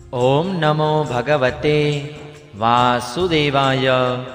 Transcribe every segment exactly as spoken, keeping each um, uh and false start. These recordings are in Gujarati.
ओम नमो भगवते वासुदेवाय।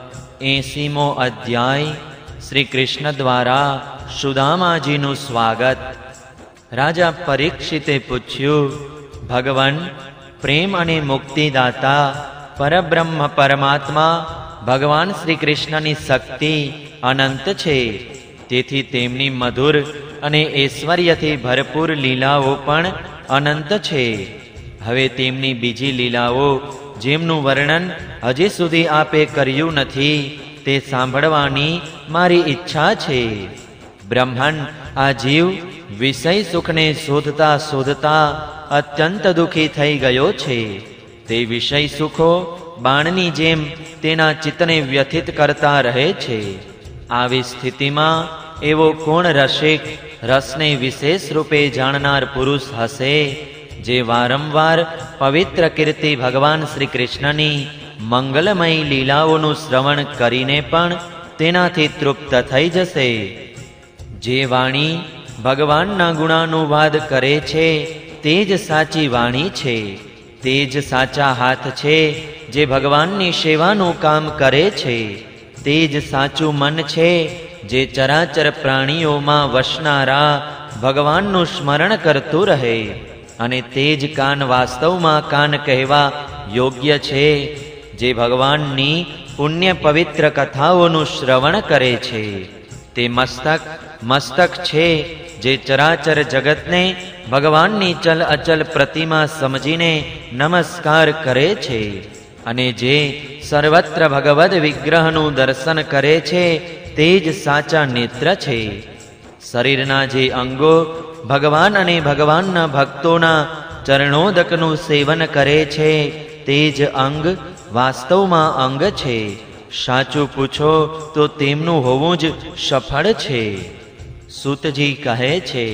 एसीमो अध्याय श्री कृष्ण द्वारा सुदामाजीनु स्वागत। राजा परीक्षिते पूछ्यु, भगवान प्रेम अने मुक्तिदाता परब्रह्म परमात्मा भगवान श्री कृष्णनी शक्ति अनंत छे, तेथी तेमनी मधुर अने ऐश्वर्यथी भरपूर लीलाओ पण अनंत छे। हवे तेमनी बीजी लीलाओ जेमनुं वर्णन हजी सुधी आपे कर्युं नथी ते सांभळवानी मारी इच्छा छे। ब्रह्मण आ जीव विषय सुखने शोधता शोधता अत्यंत दुखी थई गयो छे। ते विषय सुखो बाणनी जेम तेना चित्तने व्यथित करता रहे छे। आवी स्थितिमां एवो कोण रसिक रसने विशेष रूपे जाणनार पुरुष हसे जे वारंवार पवित्र कीर्ति भगवान श्री कृष्णनी मंगलमयी लीलाओनु श्रवण करीने पण तेनाथी तृप्त थई जशे। जे वाणी भगवानना गुणानुवाद करे छे तेज साची वाणी छे। तेज साचा हाथ छे जे भगवाननी सेवानुं काम करे छे। तेज साचुं मन छे जे चराचर प्राणीओमां वसनारा भगवाननुं स्मरण करतुं रहे। अने तेज कान वास्तवमां कान कहेवा योग्य छे जे भगवाननी पुण्य पवित्र कथाओनुं श्रवण करे छे। ते मस्तक मस्तक छे जे चराचर जगतने भगवाननी चल अचल प्रतिमा समजीने नमस्कार करे छे। अने जे सर्वत्र भगवद विग्रहनुं दर्शन करे छे तेज साचा नेत्र छे। शरीरना जे अंगो भगवान अने भगवानना भक्तोना चरणोदकनुं सेवन करे छे तेज अंग वास्तवमां अंग छे। साचुं पूछो तो तेमनुं होवुं ज सफળ छे। सूतजी कहे छे,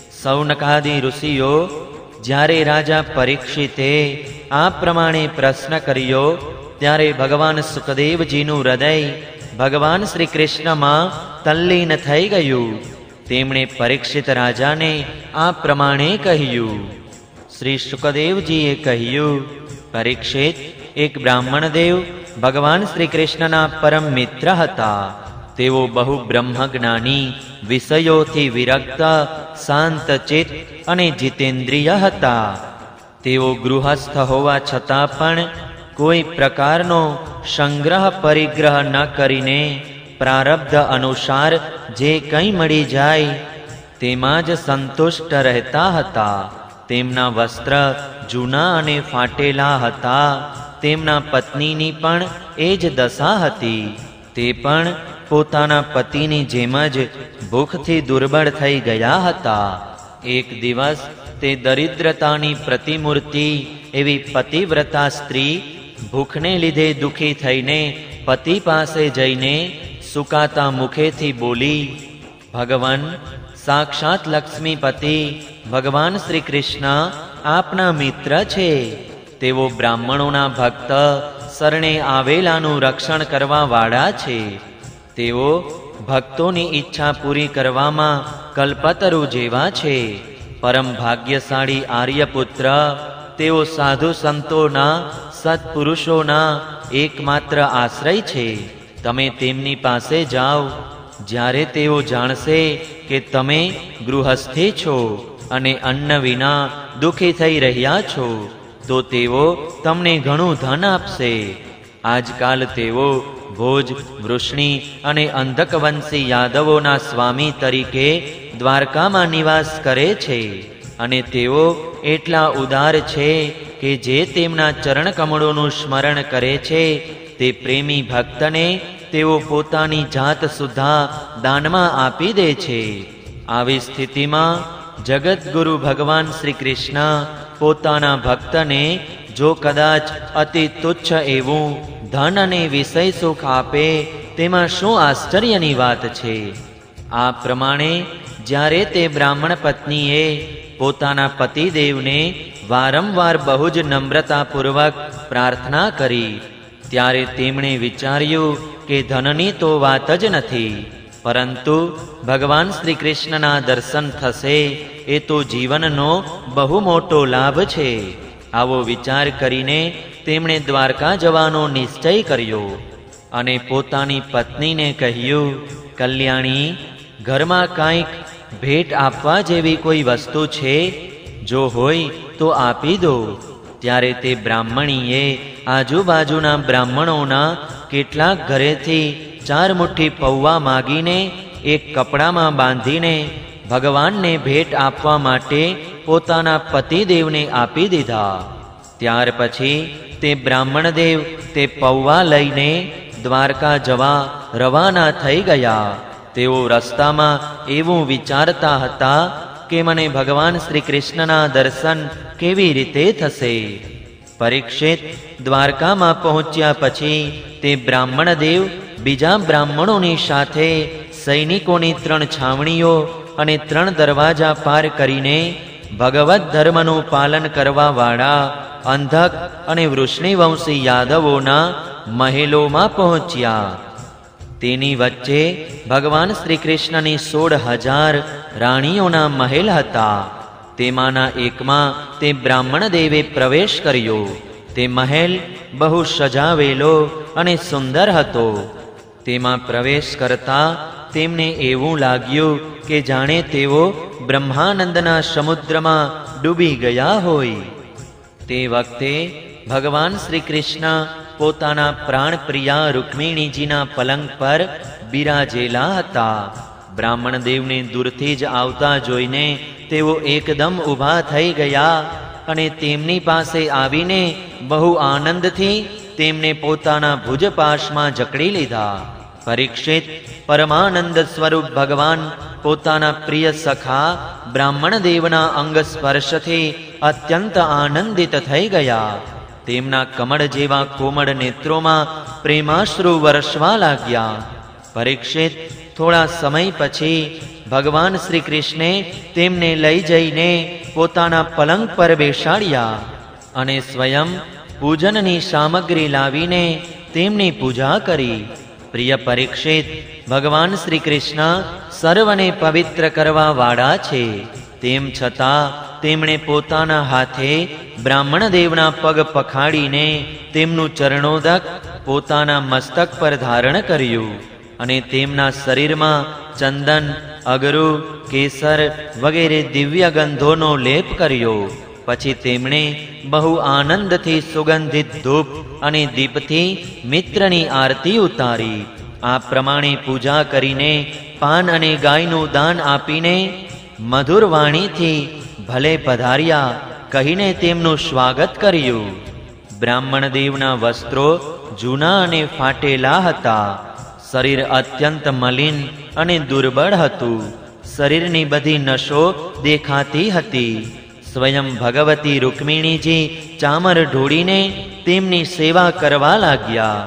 सौनकादि ऋषिओ ज्यारे राजा परीक्षिते आ प्रमाणे प्रश्न कर्यो त्यारे भगवान सुखदेवजीनुं हृदय भगवान श्री कृष्णमां तल्लीन थई गयुं। तेमणे परीक्षित राजा ने आ प्रमाणे कह्यु। श्री सुखदेवजीए कह्यु, परीक्षित एक ब्राह्मण देव भगवान श्री कृष्णना परम मित्र हता। तेओ बहु ब्रह्मज्ञानी विषयोथी विरक्त शांत चित्त अने जितेन्द्रिय हता। तेओ गृहस्थ होवा छतां पण कोई प्रकारनो संग्रह परिग्रह न करीने प्रारब्ध अनुसार जे कई मળી જાય તેમાં જ સંતુષ્ટ રહેતા હતા। તેમના વસ્ત્ર જૂના અને ફાટેલા હતા। તેમના પત્નીની પણ એ જ દશા હતી। તે પણ પોતાના પતિની જેમ જ ભૂખથી દુર્બળ થઈ ગયા હતા। એક દિવસ તે દરિદ્રતાની પ્રતિમૂર્તિ એવી પતિવ્રતા સ્ત્રી ભૂખને લીધે દુઃખી થઈને પતિ પાસે જઈને सुकाता मुखे थी बोली, भगवान साक्षात लक्ष्मीपति भगवान श्री कृष्ण आपना मित्र छे। तेवो ब्राह्मणोना भक्त शरणे आवेलानुं रक्षण करवा वाळा छे। तेवो भक्तोनी इच्छा पूरी करवामां कल्पतरु जेवा छे। परम भाग्यशाળી आर्यपुत्र तेओ साधु संतोना सत्पुरुषोना एकमात्र आश्रय छे। तमे तेमनी पासे जाओ। ज्यारे तेओ जाणशे के तमे गृहस्थी छो अने अन्न विना दुखी थई रह्या छो तो तेओ तमने घणुं धन आपशे। आजकाल तेओ भोज वृष्णि अने अंधकवंशी यादवोना स्वामी तरीके द्वारकामां निवास करे छे। अने तेओ एटला उदार छे के जे तेमना चरण कमळोनुं स्मरण करे छे ते प्रेमी भक्तने तेओ पोतानी जात सुधा दानमा आपी दे छे। आवी स्थितिमां जगतगुरु भगवान श्री कृष्ण पोताना भक्तने जो कदाच अति तुच्छ एवुं धन अने विषय सुख आपे तेमां शुं आश्चर्यनी वात छे। आ प्रमाणे ज्यारे ते ब्राह्मण पत्नीए पोताना पतिदेवने वारंवार बहु ज नम्रतापूर्वक प्रार्थना करी त्यारे तेमणे विचार्यु के धननी तो वात ज नथी, परंतु भगवान श्री कृष्णना दर्शन थशे ए तो जीवननो बहु मोटो लाभ छे। આવો વિચાર કરીને તેમણે દ્વારકા જવાનો નિશ્ચય કર્યો અને પોતાની પત્નીને કહ્યું, કલ્યાણી, ઘરમાં કાંઈક ભેટ આપવા જેવી કોઈ વસ્તુ છે? જો હોય તો આપી દો. ત્યારે તે બ્રાહ્મણીએ આજુબાજુના બ્રાહ્મણોના કેટલાક ઘરેથી ચાર મુઠ્ઠી પૌવા માગીને એક કપડામાં બાંધીને ભગવાનને ભેટ આપવા માટે પોતાના પતિદેવને આપી દીધા. ત્યાર પછી તે બ્રાહ્મણદેવ તે પૌવા લઈને દ્વારકા જવા રવાના થઈ ગયા. તેઓ રસ્તામાં એવું વિચારતા હતા કે મને ભગવાન શ્રી કૃષ્ણના દર્શન કેવી રીતે થશે. પરીક્ષિત દ્વારકામાં પહોંચ્યા પછી તે બ્રાહ્મણદેવ બીજા બ્રાહ્મણોની સાથે સૈનિકોની ત્રણ છાવણીઓ અને ત્રણ દરવાજા પાર કરીને ભગવદ્ ધર્મનું પાલન કરવા વાળા અંધક અને વૃષ્ણિવંશી યાદવોના મહેલોમાં પહોંચ્યા. તેની વચ્ચે ભગવાન શ્રી કૃષ્ણની સોળ હજાર રાણીઓના મહેલ હતા. તેમાંના એકમાં તે બ્રાહ્મણ દેવે પ્રવેશ કર્યો. તે મહેલ બહુ સજાવેલો અને સુંદર હતો. તેમાં પ્રવેશ કરતા તેમને એવું લાગ્યું કે જાણે તેઓ બ્રહ્માનંદના સમુદ્રમાં ડૂબી ગયા હોય. તે વખતે ભગવાન શ્રી કૃષ્ણ પોતાના પ્રાણપ્રિયા રૂક્મિણીજીના પલંગ પર બિરાજેલા હતા. બ્રાહ્મણ દેવને દૂરથી જ આવતા જોઈને તેઓ એકદમ ઊભા થઈ ગયા અને તેમની પાસે આવીને બહુ આનંદથી તેમને પોતાના ભુજપાશમાં જકડી લીધા. પરીક્ષિત પરમાનંદ સ્વરૂપ ભગવાન પોતાના પ્રિય સખા બ્રાહ્મણ દેવના અંગ સ્પર્શથી અત્યંત આનંદિત થઈ ગયા. તેમના કમળ જેવા કોમળ નેત્રોમાં પ્રેમાશ્રુ વરસવા લાગ્યા. પરીક્ષિત થોડા સમય પછી ભગવાન શ્રી કૃષ્ણે તેમને લઈ જઈને પોતાના પલંગ પર બેસાડ્યા અને સ્વયં પૂજનની સામગ્રી લાવીને તેમની પૂજા કરી. પ્રિય પરીક્ષિત, ભગવાન શ્રી કૃષ્ણ સર્વને પવિત્ર કરવા વાળા છે. તેમ છતાં તેમણે પોતાના હાથે બ્રાહ્મણ દેવના પગ પખાડીને તેમનું ચરણોદક પોતાના મસ્તક પર ધારણ કર્યું અને તેમના શરીરમાં ચંદન, અગરુ, કેસર વગેરે દિવ્ય ગંધોનો લેપ કર્યો. પછી તેમણે બહુ આનંદથી સુગંધિત ધૂપ અને દીપથી મિત્રની આરતી ઉતારી. આ પ્રમાણે પૂજા કરીને પાન અને ગાયનું દાન આપીને મધુર વાણીથી ભલે પધાર્યા કહીને તેમનું સ્વાગત કર્યું. બ્રાહ્મણ દેવના વસ્ત્રો જૂના અને ફાટેલા હતા. શરીર અત્યંત મલિન અને દુર્બળ હતું. શરીરની બધી નસો દેખાતી હતી. સ્વયં ભગવતી રૂક્મિણીજી ચામર ઢોળીને તેમની સેવા કરવા લાગ્યા.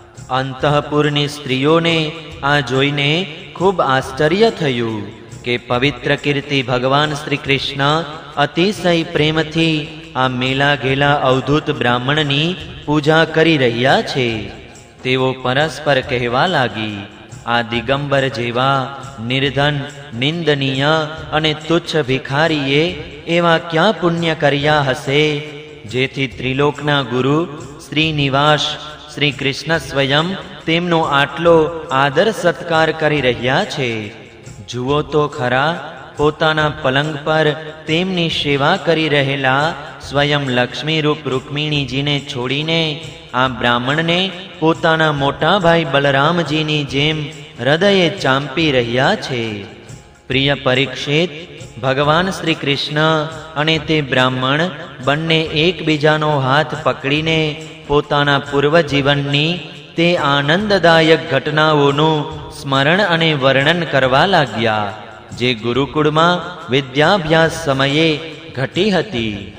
અંતઃપુરની સ્ત્રીઓને આ જોઈને ખૂબ આશ્ચર્ય થયું કે પવિત્ર કીર્તિ ભગવાન શ્રી કૃષ્ણ અતિશય પ્રેમથી આ મેલા ઘેલા અવધૂત બ્રાહ્મણની પૂજા કરી રહ્યા છે. તેઓ પરસ્પર કહેવા લાગી, આ દિગંબર જેવા નિર્ધન, નિંદનીય અને તુચ્છ ભિખારીએ એવા ક્યાં પુણ્ય કર્યા હશે જેથી ત્રિલોકના ગુરુ શ્રીનિવાસ શ્રી કૃષ્ણ સ્વયં તેમનો આટલો આદર સત્કાર કરી રહ્યા છે. જુઓ તો ખરા, પોતાના પલંગ પર તેમની સેવા કરી રહેલા સ્વયં લક્ષ્મીરૂપ રૂક્મિણીજીને છોડીને આ બ્રાહ્મણને પોતાના મોટા ભાઈ બલરામજીની જેમ હૃદયે ચાંપી રહ્યા છે. પ્રિય પરીક્ષિત, ભગવાન શ્રી કૃષ્ણ અને તે બ્રાહ્મણ બંને એકબીજાનો હાથ પકડીને પોતાના પૂર્વજીવનની તે આનંદદાયક ઘટનાઓનું સ્મરણ અને વર્ણન કરવા લાગ્યા જે ગુરુકુળમાં વિદ્યાભ્યાસ સમયે ઘટી હતી.